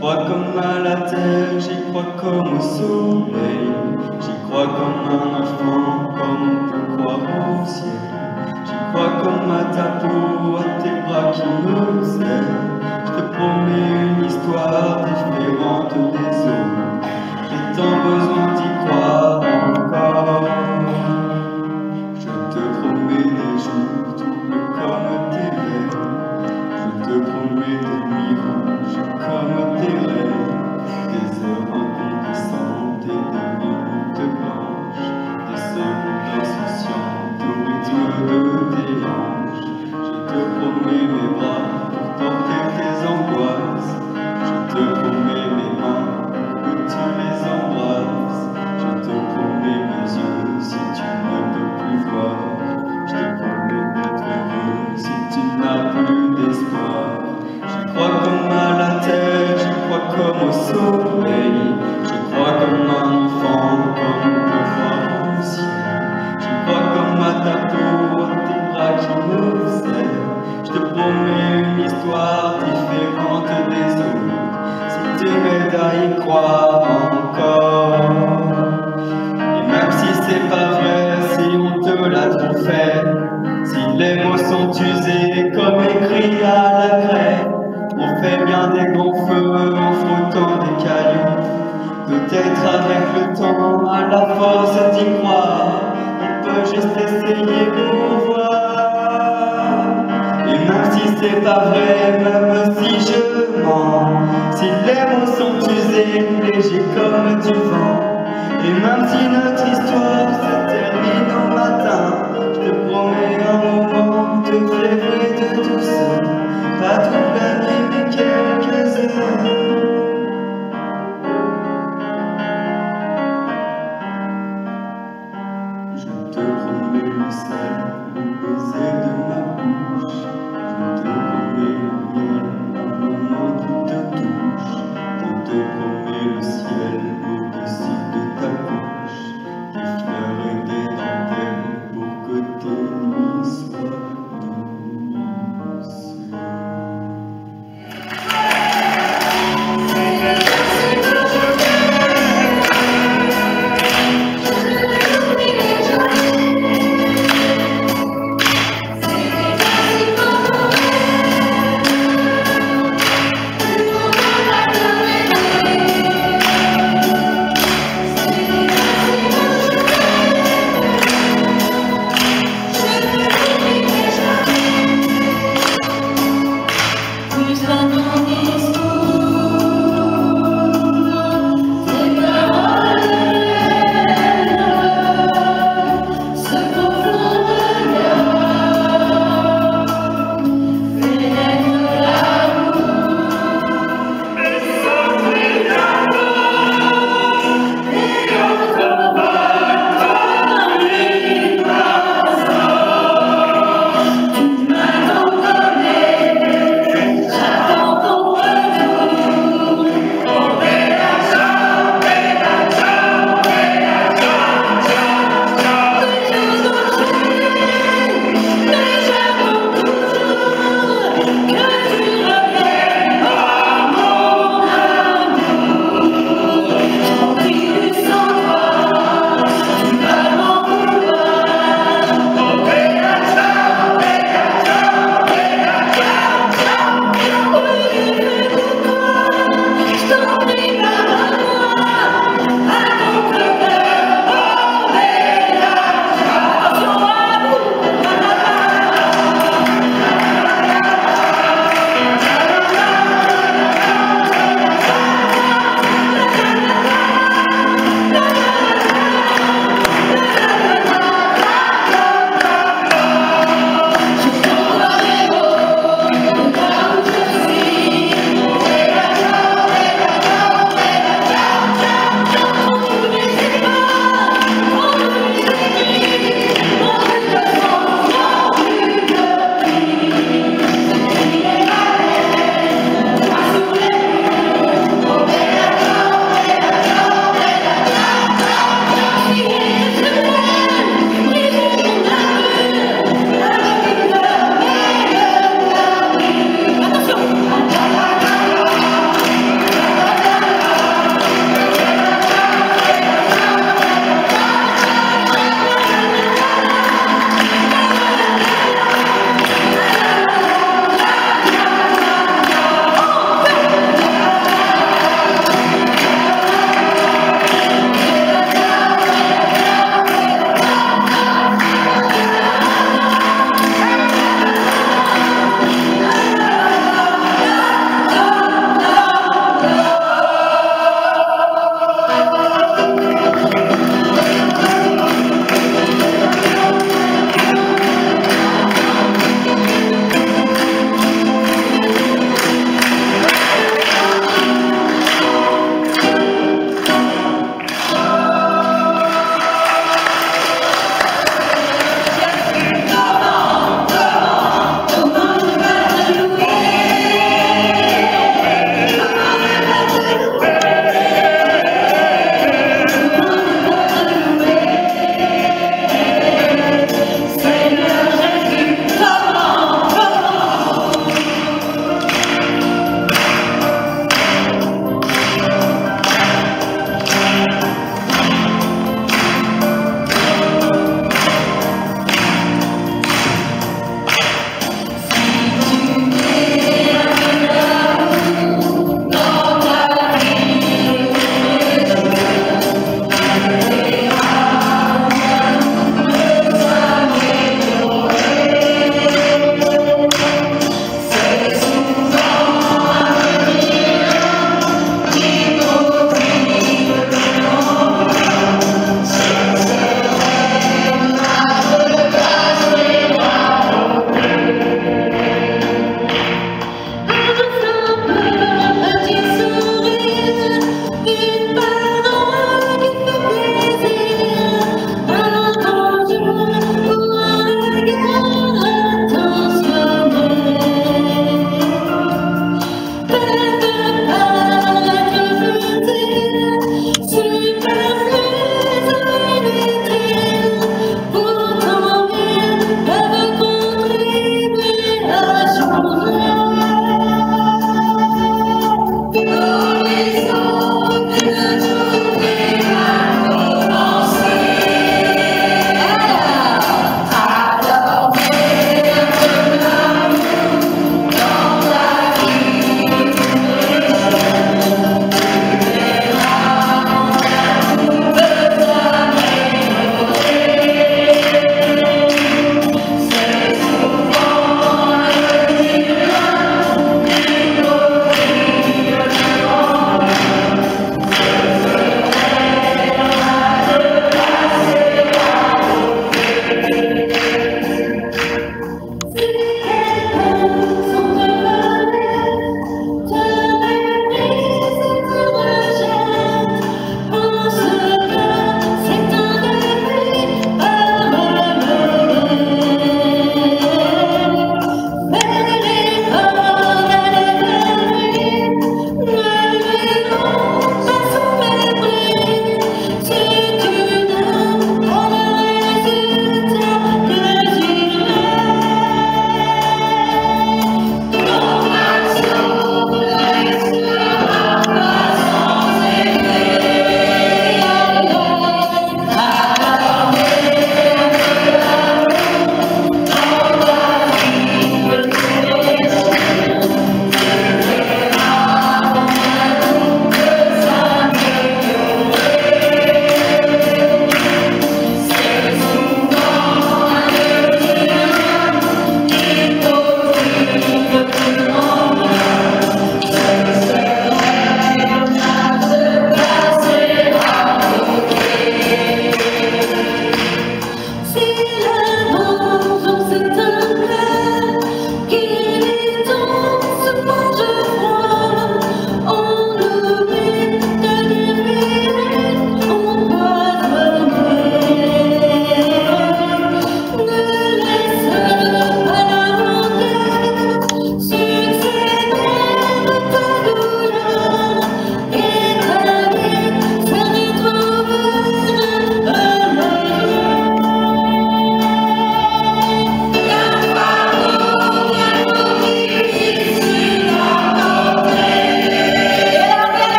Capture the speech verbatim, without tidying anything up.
crois comme à la terre, j'y crois comme au soleil. J'y crois comme un enfant, comme on peut croire au ciel. J'y crois comme à ta peau, à tes bras qui me serrent. Je te promets une histoire différente des autres. J'ai tant besoin d'y croire encore. Je te promets des jours troubles comme tes rêves. Je te promets des nuits rouges comme tes rêves. Des heures incandescentes et des minutes blanches. Des secondes insouciantes au rythme de tes hanches. Je te promets mes bras pour porter tes angoisses. Je te promets mes mains pour que tu les embrasses. Je te promets mes yeux si tu ne peux plus voir. Je te promets d'être heureux si tu n'as plus d'espoir. J'y crois comme à la terre, j'y crois comme au soleil. J'y crois comme un enfant, comme on peut croire au ciel. J'y crois comme à ta peau, à tes bras qui me serrent. Je te promets une histoire différente des autres. Si tu m'aides à y croire encore. Et même si c'est pas vrai, si on te l'a trop fait, si les mots sont usés comme écrit à la craie, on fait bien des grands feux en frottant des cailloux. Peut-être avec le temps, à la force d'y croire, on peut juste essayer pour voir. Et même si c'est pas vrai, même si je mens, si les mots sont usés, légers comme du vent, et même si notre histoire se termine au matin, je te promets un moment